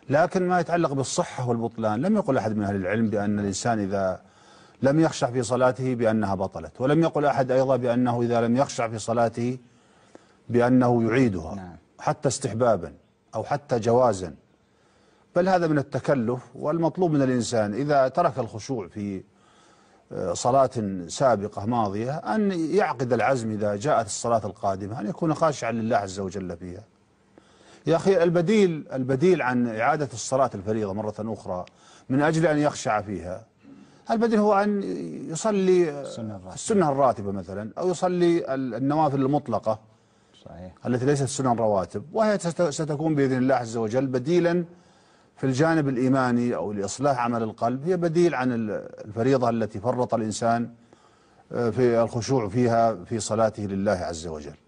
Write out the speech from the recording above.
لكن ما يتعلق بالصحة والبطلان لم يقل أحد من أهل العلم بأن الإنسان إذا لم يخشع في صلاته بأنها بطلت، ولم يقل أحد أيضا بأنه إذا لم يخشع في صلاته بأنه يعيدها. نعم. حتى استحبابا أو حتى جوازا، بل هذا من التكلف. والمطلوب من الإنسان إذا ترك الخشوع في صلاة سابقة ماضية أن يعقد العزم إذا جاءت الصلاة القادمة أن يكون خاشعا لله عز وجل فيها. يا أخي البديل عن إعادة الصلاة الفريضة مرة أخرى من أجل أن يخشع فيها، البديل هو أن يصلي السنة الراتبة مثلا، أو يصلي النوافل المطلقة صحيح. التي ليست سنن رواتب، وهي ستكون بإذن الله عز وجل بديلا في الجانب الإيماني أو لإصلاح عمل القلب، هي بديل عن الفريضة التي فرط الإنسان في الخشوع فيها في صلاته لله عز وجل.